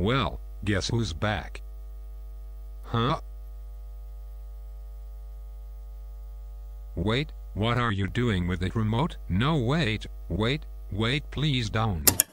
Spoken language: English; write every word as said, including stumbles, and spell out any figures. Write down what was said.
Well, guess who's back? Huh? Wait, what are you doing with the remote? No, wait, wait, wait, please don't.